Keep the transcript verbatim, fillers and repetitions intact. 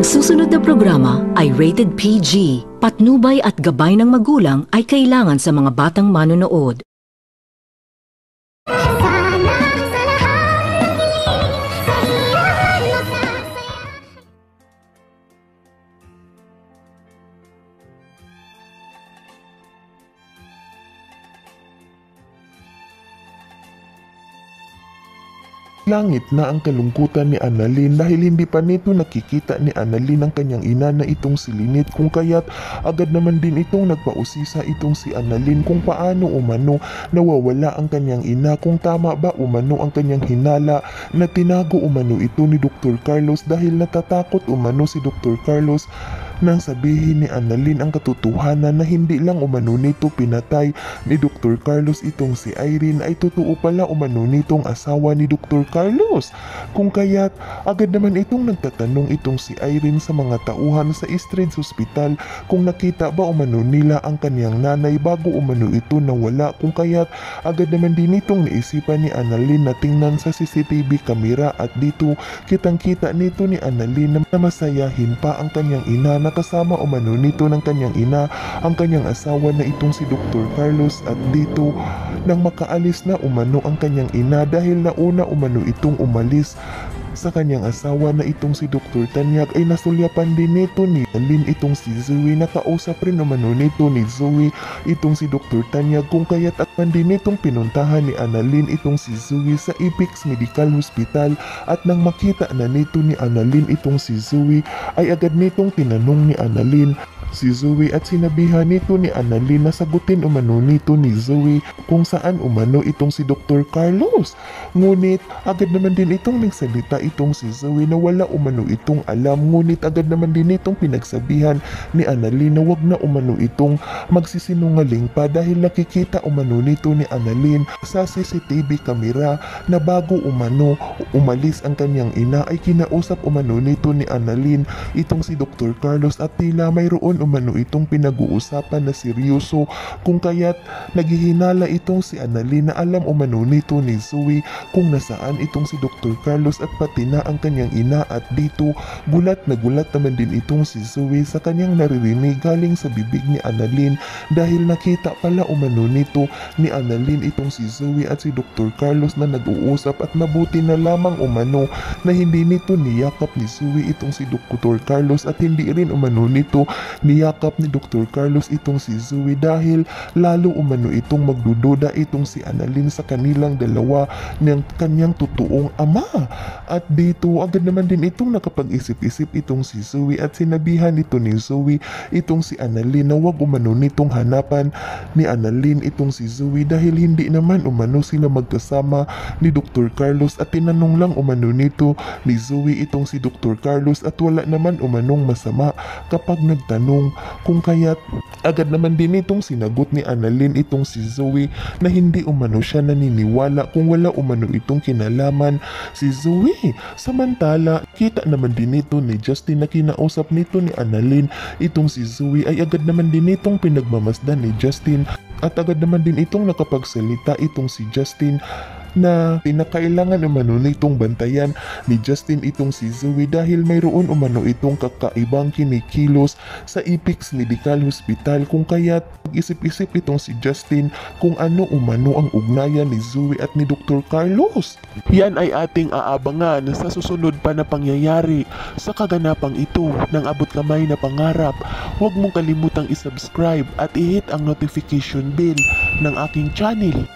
Ang susunod na programa ay rated P G. Patnubay at gabay ng magulang ay kailangan sa mga batang manonood. Langit na ang kalungkutan ni Annalyn dahil hindi pa nito nakikita ni Annalyn ang kanyang ina na itong si Lynette, kung kaya't agad naman din itong nagpausisa itong si Annalyn kung paano umano nawawala ang kanyang ina, kung tama ba umano ang kanyang hinala na tinago umano ito ni Doctor Carlos dahil natatakot umano si Doctor Carlos nang sabihin ni Annalyn ang katotohanan na hindi lang umano nito pinatay ni Doctor Carlos itong si Irene, ay totoo pala umano nitong asawa ni Doctor Carlos. Kung kaya't agad naman itong nagtatanong itong si Irene sa mga tauhan sa Eastridge Hospital kung nakita ba umano nila ang kanyang nanay bago umano ito nawala, kung kaya't agad naman din itong naisipan ni Annalyn na tingnan sa C C T V camera, at dito kitang kita nito ni Annalyn na masayahin pa ang kanyang ina na kasama umano nito ng kanyang ina ang kanyang asawa na itong si Doctor Carlos. At dito nang makaalis na umano ang kanyang ina dahil nauna umano itong umalis sa kanyang asawa na itong si Doctor Tanyag, ay nasulyapan din nito ni Annalyn itong si Zoe. Nakausap rin umano nito ni Zoe itong si Doctor Tanyag, kung kaya't akman din itong pinuntahan ni Annalyn itong si Zoe sa Apex Medical Hospital. At nang makita na nito ni Annalyn itong si Zoe, ay agad nitong tinanong ni Annalyn si Zoe at sinabihan nito ni Annalyn na sagutin umano nito ni Zoe kung saan umano itong si Doctor Carlos. Ngunit agad naman din itong nagsalita itong si Zoe na wala umano itong alam, ngunit agad naman din itong pinagsabihan ni Annalyn na wag na umano itong magsisinungaling pa dahil nakikita umano nito ni Annalyn sa C C T V camera na bago umano umalis ang kanyang ina ay kinausap umano nito ni Annalyn itong si Doctor Carlos at tila mayroon umano itong pinag-uusapan na seryoso, kung kaya't naghihinala itong si Annalyn na alam umano nito ni Zoe kung nasaan itong si Doctor Carlos at pati na ang kanyang ina. At dito gulat na gulat naman din itong si Zoe sa kanyang naririnig galing sa bibig ni Annalyn dahil nakita pala umano nito ni Annalyn itong si Zoe at si Doctor Carlos na nag-uusap, at mabuti na lamang umano na hindi nito niyakap ni Zoe itong si Doctor Carlos at hindi rin umano nito niyakap ni Doctor Carlos itong si Zoe dahil lalo umano itong magdududa itong si Annalyn sa kanilang dalawa ng kanyang totoong ama. At dito agad naman din itong nakapag-isip-isip itong si Zoe at sinabihan ito ni Zoe itong si Annalyn na wag umano nitong hanapan ni Annalyn itong si Zoe dahil hindi naman umano sila magkasama ni Doctor Carlos, at tinanong lang umano nito ni Zoe itong si Doctor Carlos at wala naman umanong masama kapag nagtanong, kung kaya't agad naman din itong sinagot ni Annalyn itong si Zoe na hindi umano siya naniniwala kung wala umano itong kinalaman si Zoe. Samantala kita naman din ito ni Justin na kinausap nito ni Annalyn itong si Zoe, ay agad naman din itong pinagmamasdan ni Justin at agad naman din itong nakapagsalita itong si Justin na pinakailangan umano nitong bantayan ni Justin itong si Zoe dahil mayroon umano itong kakaibang kinikilos sa Apex Medical Hospital, kung kaya't pag-isip-isip itong si Justin kung ano umano ang ugnayan ni Zoe at ni Doctor Carlos. Yan ay ating aabangan sa susunod pa na pangyayari sa kaganapang ito ng abot kamay na pangarap. Huwag mong kalimutang isubscribe at i-hit ang notification bell ng aking channel